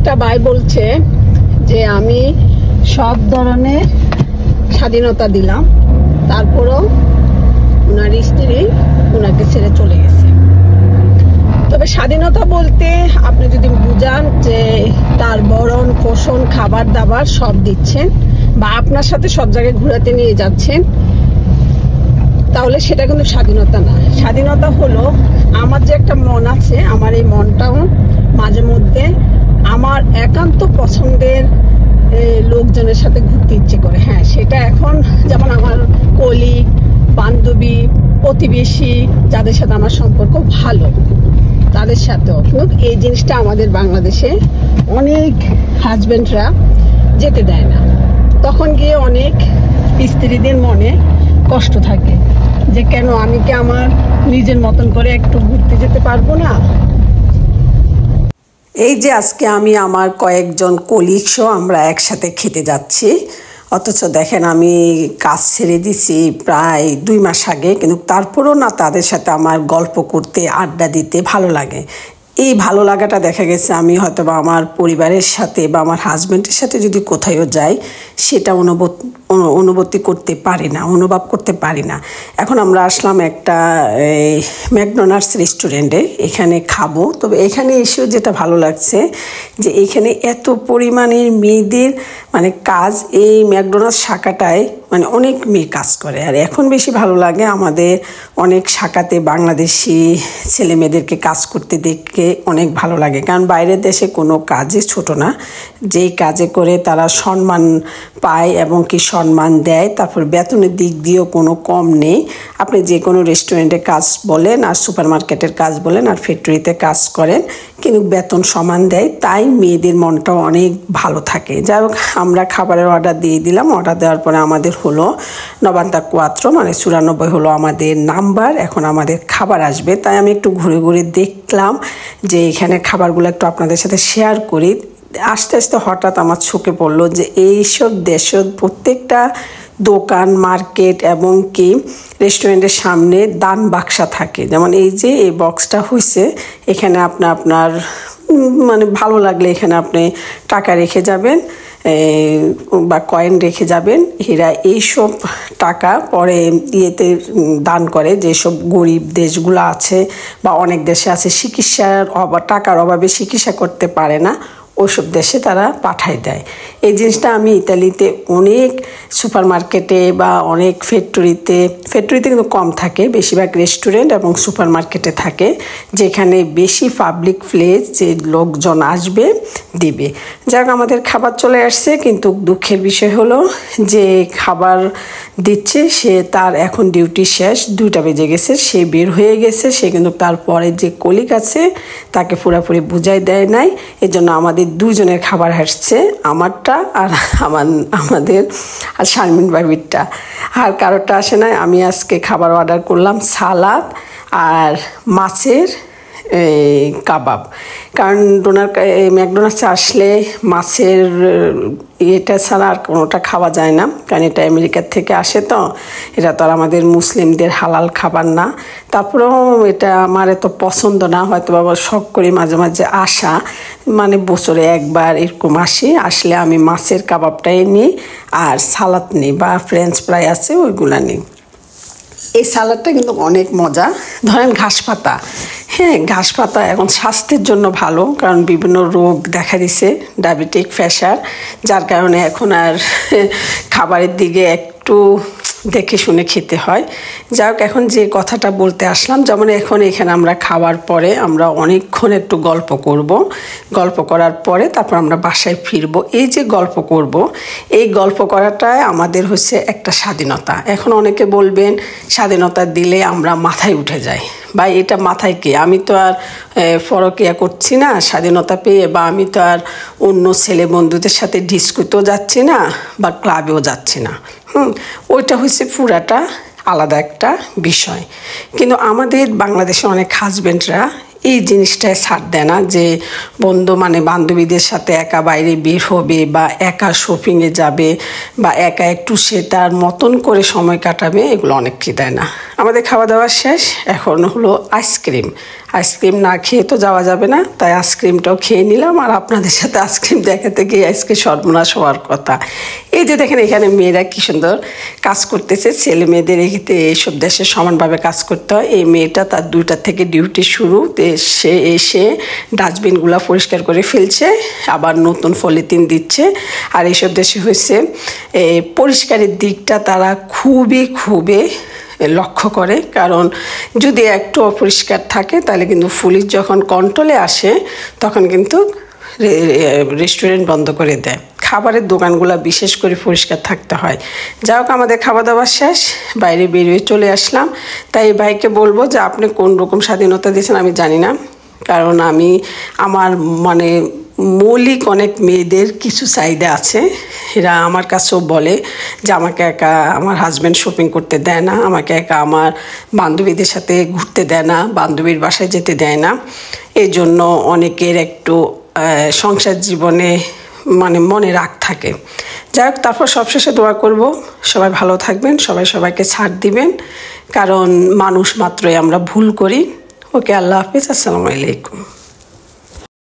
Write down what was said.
একটা ভাই বলছে যে আমি সব ধরনের স্বাধীনতা দিলাম, তারপরও ওনার স্ত্রী ওনাকে ছেড়ে চলে গেছে। তবে স্বাধীনতা বলতে আপনি যদি বুঝান যে তার ভরণ পোষণ খাবার দাবার সব দিচ্ছেন বা আপনার সাথে সব জায়গায় ঘোরাতে নিয়ে যাচ্ছেন, তাহলে সেটা কিন্তু স্বাধীনতা না। স্বাধীনতা হলো আমার যে একটা মন আছে, আমার এই মনটাও মাঝে মধ্যে আমার একান্ত পছন্দের লোকজনের সাথে ঘুরতে ইচ্ছে করে। হ্যাঁ, সেটা এখন যেমন আমার কলিগ, বান্ধবী, প্রতিবেশী যাদের সাথে আমার সম্পর্ক ভালো, তাদের সাথেও। কিন্তু এই জিনিসটা আমাদের বাংলাদেশে অনেক হাজবেন্ডরা যেতে দেয় না। তখন গিয়ে অনেক স্ত্রীদের মনে কষ্ট থাকে যে কেন আমি কি আমার নিজের মতন করে একটু ঘুরতে যেতে পারবো না। এই যে আজকে আমি আমার কয়েকজন কলিগসহ আমরা একসাথে খেতে যাচ্ছি, অথচ দেখেন আমি কাজ ছেড়ে দিছি প্রায় 2 মাস আগে, কিন্তু তারপরও না তাদের সাথে আমার গল্প করতে আড্ডা দিতে ভালো লাগে। এই ভালো লাগাটা দেখা গেছে আমি হয়তো বা আমার পরিবারের সাথে বা আমার হাজব্যান্ডের সাথে যদি কোথাও যাই সেটা অনুভব করতে পারি না। এখন আমরা আসলাম একটা ম্যাকডোনাল্ডস রেস্টুরেন্টে, এখানে খাবো। তবে এখানে এসেও যেটা ভালো লাগছে যে এখানে এত পরিমাণের মেয়েদের মানে কাজ, এই ম্যাকডোনাল্ডস শাখাটায় মানে অনেক মেয়ে কাজ করে। আর এখন বেশি ভালো লাগে আমাদের অনেক শাখাতে বাংলাদেশি ছেলে মেয়েদেরকে কাজ করতে দেখে অনেক ভালো লাগে। কারণ বাইরের দেশে কোনো কাজই ছোট না, যেই কাজে করে তারা সম্মান পায় এবং কি সম্মান দেয়। তারপর বেতনের দিক দিয়েও কোনো কম নেই। আপনি যে কোনো রেস্টুরেন্টে কাজ বলেন আর সুপার মার্কেটের কাজ বলেন আর ফ্যাক্টরিতে কাজ করেন, কিন্তু বেতন সমান দেয়, তাই মেয়েদের মনটাও অনেক ভালো থাকে। যাই হোক, আমরা খাবারের অর্ডার দিয়ে দিলাম। অর্ডার দেওয়ার পরে আমাদের হলো 94 মানে 94 হলো আমাদের নাম্বার। এখন আমাদের খাবার আসবে, তাই আমি একটু ঘুরে ঘুরে দেখলাম যে এখানে খাবারগুলো একটু আপনাদের সাথে শেয়ার করি। আস্তে আস্তে হঠাৎ আমার চোখে পড়লো যে এইসব দেশের প্রত্যেকটা দোকান, মার্কেট এবং কি রেস্টুরেন্টের সামনে দান বাক্সা থাকে। যেমন এই যে এই বক্সটা হয়েছে, এখানে আপনার মানে ভালো লাগলে এখানে আপনি টাকা রেখে যাবেন বা কয়েন রেখে যাবেন। এরা এইসব টাকা পরে ইয়েতে দান করে, যেসব গরিব দেশগুলো আছে বা অনেক দেশে আছে টাকার অভাবে চিকিৎসা করতে পারে না, ওইসব দেশে তারা পাঠায় দেয়। এই জিনিসটা আমি ইতালিতে অনেক সুপার মার্কেটে বা অনেক ফ্যাক্টরিতে কিন্তু কম থাকে, বেশিরভাগ রেস্টুরেন্ট এবং সুপার মার্কেটে থাকে, যেখানে বেশি পাবলিক প্লেস, যে লোকজন আসবে দেবে। যাক, আমাদের খাবার চলে আসছে, কিন্তু দুঃখের বিষয় হলো যে খাবার দিচ্ছে সে, তার এখন ডিউটি শেষ, 2টা বেজে গেছে, সে বের হয়ে গেছে। সে কিন্তু তারপরে যে কলিগ আছে তাকে পুরোপুরি বুঝাই দেয় নাই। এজন্য আমাদের 2 জনের খাবার আসছে, আমারটা আর আমাদের আর শারমিন ভাবিরটা, আর কারোরটা আসে নাই। আমি আজকে খাবার অর্ডার করলাম সালাদ আর মাছের কাবাব। কারণ ম্যাকডোনাল্ডসে আসলে মাছের এটা ছাড়া আর কোনোটা খাওয়া যায় না, কারণ এটা আমেরিকার থেকে আসে, তো এটা তো আর আমাদের মুসলিমদের হালাল খাবার না। তারপরেও এটা আমার এত পছন্দ না, হয়তো বাবা শখ করে মাঝে মাঝে আসা, মানে বছরে একবার এরকম আসলে আমি মাছের কাবাবটাই নিই আর সালাদ নিই বা ফ্রেঞ্চ ফ্রাই আছে ওইগুলা নিই। এই সালাডটা কিন্তু অনেক মজা। ধরেন ঘাস পাতা, হ্যাঁ ঘাস পাতা এখন স্বাস্থ্যের জন্য ভালো, কারণ বিভিন্ন রোগ দেখা দিছে, ডায়াবেটিক, প্রেশার, যার কারণে এখন আর খাবারের দিকে একটু দেখে শুনে খেতে হয়। যাই হোক, এখন যে কথাটা বলতে আসলাম, যেমন এখন এখানে আমরা খাওয়ার পরে আমরা অনেকক্ষণ একটু গল্প করব, গল্প করার পরে তারপর আমরা বাসায় ফিরবো। এই যে গল্প করব, এই গল্প করাটাই আমাদের হচ্ছে একটা স্বাধীনতা। এখন অনেকে বলবেন স্বাধীনতা দিলে আমরা মাথায় উঠে যাই, বা এটা মাথায় কি, আমি তো আর ফরকিয়া করছি না স্বাধীনতা পেয়ে, বা আমি তো আর অন্য ছেলে বন্ধুদের সাথে ডিস্কোতেও যাচ্ছি না বা ক্লাবেও যাচ্ছি না। ওইটা হচ্ছে পুরাটা আলাদা একটা বিষয়। কিন্তু আমাদের বাংলাদেশে অনেক হাজব্যান্ডরা এই জিনিসটায় ছাড় দেয় না, যে বান্ধবীদের সাথে একা বাইরে বের হবে বা একা শপিংয়ে যাবে বা একা একটু সে তার মতন করে সময় কাটাবে, এগুলো অনেককে দেয় না। আমাদের খাওয়া দাওয়া শেষ, এখন হলো আইসক্রিম। আইসক্রিম না খেয়ে তো যাওয়া যাবে না, তাই আইসক্রিমটাও খেয়ে নিলাম। আর আপনাদের সাথে আইসক্রিম দেখাতে গিয়ে আজকে সর্বনাশ হওয়ার কথা। এই যে দেখেন এখানে মেয়েরা কি সুন্দর কাজ করতেছে, ছেলে মেয়েদের এইসব দেশে সমানভাবে কাজ করতে হয়। এই মেয়েটা তার 2টা থেকে ডিউটি শুরু, সে এসে ডাস্টবিনগুলো পরিষ্কার করে ফেলছে, আবার নতুন পলিথিন দিচ্ছে। আর এইসব দেশে হয়েছে পরিষ্কারের দিকটা তারা খুবই লক্ষ্য করে, কারণ যদি একটু অপরিষ্কার থাকে তাহলে কিন্তু পুলিশ যখন কন্ট্রোলে আসে তখন কিন্তু রেস্টুরেন্ট বন্ধ করে দেয়। খাবারের দোকানগুলো বিশেষ করে পরিষ্কার থাকতে হয়। যাই হোক, আমাদের খাওয়া দাওয়া শেষ, বাইরে বেরিয়ে চলে আসলাম। তাই ভাইকে বলবো যে আপনি কোন রকম স্বাধীনতা দিয়েছেন আমি জানি না, কারণ আমি আমার মানে মৌলিক অনেক মেয়েদের কিছু চাহিদা আছে। এরা আমার কাছেও বলে যে আমাকে একা আমার হাজব্যান্ড শপিং করতে দেয় না, আমাকে একা আমার বান্ধবীদের সাথে ঘুরতে দেয় না, বান্ধবীর বাসায় যেতে দেয় না। এই জন্য অনেকের একটু সংসার জীবনে মানে মনে রাগ থাকে। যাই হোক, তারপর সবশেষে দোয়া করব সবাই ভালো থাকবেন, সবাই সবাইকে ছাড় দিবেন, কারণ মানুষ মাত্রই আমরা ভুল করি। ওকে, আল্লাহ হাফিজ, আসসালামু আলাইকুম।